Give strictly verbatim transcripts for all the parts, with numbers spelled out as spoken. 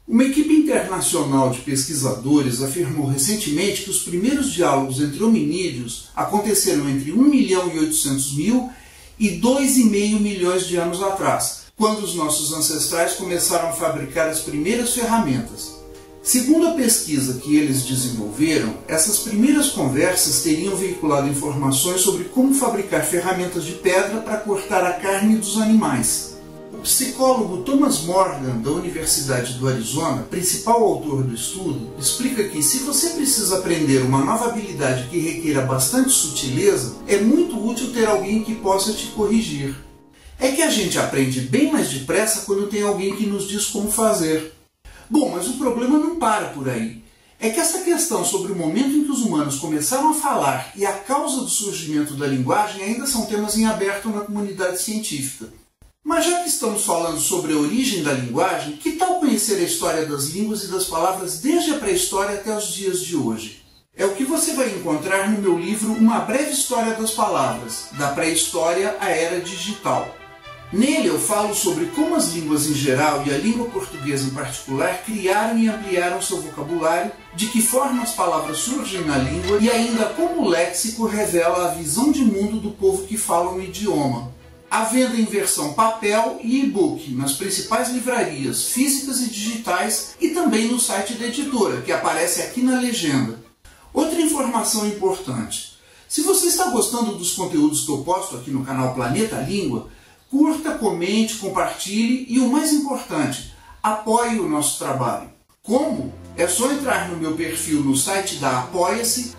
Uma equipe internacional de pesquisadores afirmou recentemente que os primeiros diálogos entre hominídeos aconteceram entre um milhão e oitocentos mil e dois vírgula cinco milhões de anos atrás, quando os nossos ancestrais começaram a fabricar as primeiras ferramentas. Segundo a pesquisa que eles desenvolveram, essas primeiras conversas teriam veiculado informações sobre como fabricar ferramentas de pedra para cortar a carne dos animais. O psicólogo Thomas Morgan, da Universidade do Arizona, principal autor do estudo, explica que se você precisa aprender uma nova habilidade que requeira bastante sutileza, é muito útil ter alguém que possa te corrigir. É que a gente aprende bem mais depressa quando tem alguém que nos diz como fazer. Bom, mas o problema não para por aí. É que essa questão sobre o momento em que os humanos começaram a falar e a causa do surgimento da linguagem ainda são temas em aberto na comunidade científica. Mas já que estamos falando sobre a origem da linguagem, que tal conhecer a história das línguas e das palavras desde a pré-história até os dias de hoje? É o que você vai encontrar no meu livro Uma Breve História das Palavras, da Pré-História à Era Digital. Nele eu falo sobre como as línguas em geral e a língua portuguesa em particular criaram e ampliaram seu vocabulário, de que forma as palavras surgem na língua e ainda como o léxico revela a visão de mundo do povo que fala o idioma. À venda em versão papel e e-book nas principais livrarias físicas e digitais e também no site da editora, que aparece aqui na legenda. Outra informação importante. Se você está gostando dos conteúdos que eu posto aqui no canal Planeta Língua, curta, comente, compartilhe e, o mais importante, apoie o nosso trabalho. Como? É só entrar no meu perfil no site da Apoia-se,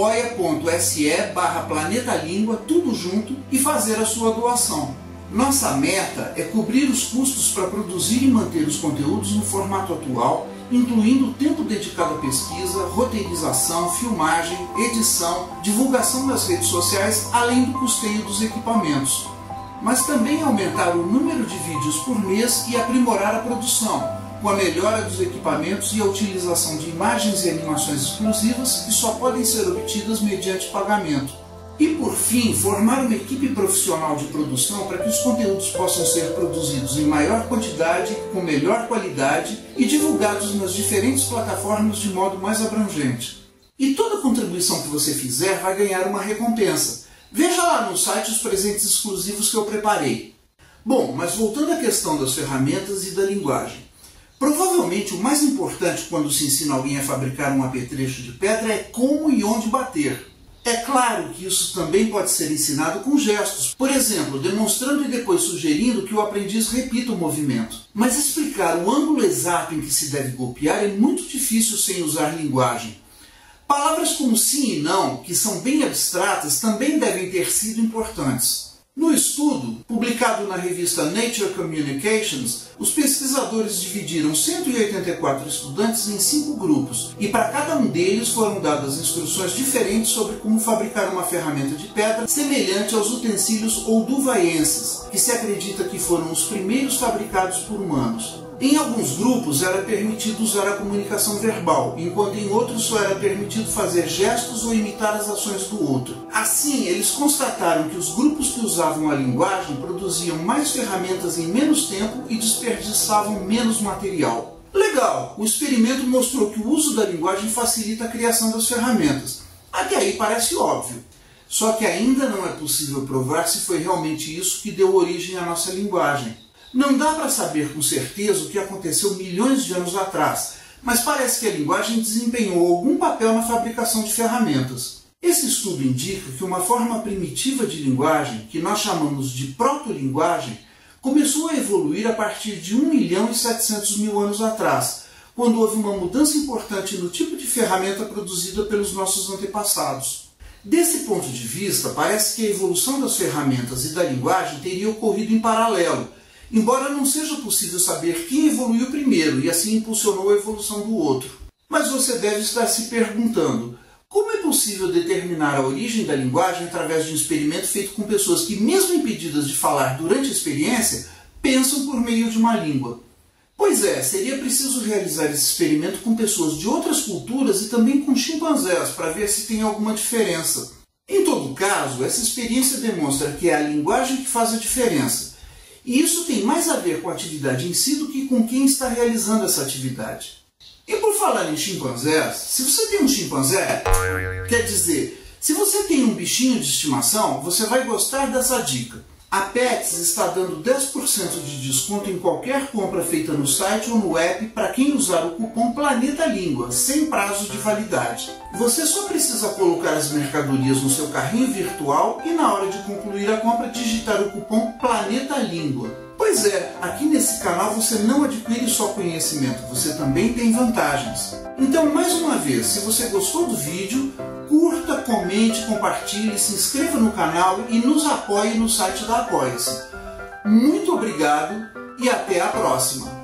apoia.se barra Planeta Língua, tudo junto, e fazer a sua doação. Nossa meta é cobrir os custos para produzir e manter os conteúdos no formato atual, incluindo o tempo dedicado à pesquisa, roteirização, filmagem, edição, divulgação nas redes sociais, além do custeio dos equipamentos. Mas também aumentar o número de vídeos por mês e aprimorar a produção, com a melhora dos equipamentos e a utilização de imagens e animações exclusivas que só podem ser obtidas mediante pagamento. E por fim, formar uma equipe profissional de produção para que os conteúdos possam ser produzidos em maior quantidade, com melhor qualidade e divulgados nas diferentes plataformas de modo mais abrangente. E toda contribuição que você fizer vai ganhar uma recompensa. Veja lá no site os presentes exclusivos que eu preparei. Bom, mas voltando à questão das ferramentas e da linguagem. Provavelmente o mais importante quando se ensina alguém a fabricar um apetrecho de pedra é como e onde bater. É claro que isso também pode ser ensinado com gestos, por exemplo, demonstrando e depois sugerindo que o aprendiz repita o movimento. Mas explicar o ângulo exato em que se deve golpear é muito difícil sem usar linguagem. Palavras como sim e não, que são bem abstratas, também devem ter sido importantes. No estudo, publicado na revista Nature Communications, os pesquisadores dividiram cento e oitenta e quatro estudantes em cinco grupos, e para cada um deles foram dadas instruções diferentes sobre como fabricar uma ferramenta de pedra semelhante aos utensílios olduvaienses, que se acredita que foram os primeiros fabricados por humanos. Em alguns grupos era permitido usar a comunicação verbal, enquanto em outros só era permitido fazer gestos ou imitar as ações do outro. Assim, eles constataram que os grupos que usavam a linguagem produziam mais ferramentas em menos tempo e desperdiçavam menos material. Legal! O experimento mostrou que o uso da linguagem facilita a criação das ferramentas. Até aí parece óbvio. Só que ainda não é possível provar se foi realmente isso que deu origem à nossa linguagem. Não dá para saber com certeza o que aconteceu milhões de anos atrás, mas parece que a linguagem desempenhou algum papel na fabricação de ferramentas. Esse estudo indica que uma forma primitiva de linguagem, que nós chamamos de proto-linguagem, começou a evoluir a partir de um milhão e setecentos mil anos atrás, quando houve uma mudança importante no tipo de ferramenta produzida pelos nossos antepassados. Desse ponto de vista, parece que a evolução das ferramentas e da linguagem teria ocorrido em paralelo, embora não seja possível saber quem evoluiu primeiro e assim impulsionou a evolução do outro. Mas você deve estar se perguntando, como é possível determinar a origem da linguagem através de um experimento feito com pessoas que, mesmo impedidas de falar durante a experiência, pensam por meio de uma língua? Pois é, seria preciso realizar esse experimento com pessoas de outras culturas e também com chimpanzés para ver se tem alguma diferença. Em todo caso, essa experiência demonstra que é a linguagem que faz a diferença. E isso tem mais a ver com a atividade em si do que com quem está realizando essa atividade. E por falar em chimpanzés, se você tem um chimpanzé, quer dizer, se você tem um bichinho de estimação, você vai gostar dessa dica. A Petz está dando dez por cento de desconto em qualquer compra feita no site ou no app para quem usar o cupom Planeta Língua, sem prazo de validade. Você só precisa colocar as mercadorias no seu carrinho virtual e na hora de concluir a compra digitar o cupom Planeta Língua. Pois é, aqui nesse canal você não adquire só conhecimento, você também tem vantagens. Então, mais uma vez, se você gostou do vídeo, curta, comente, compartilhe, se inscreva no canal e nos apoie no site da Apoia-se. Muito obrigado e até a próxima!